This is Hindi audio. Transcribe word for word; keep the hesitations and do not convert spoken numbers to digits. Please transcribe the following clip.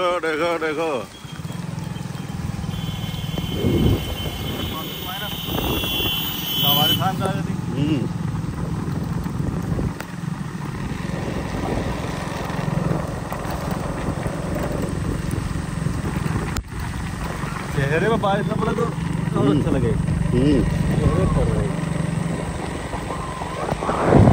देखो देखो हम्म चेहरे में बारिश ना पड़े तो और अच्छा लगे। हम्म चेहरे पर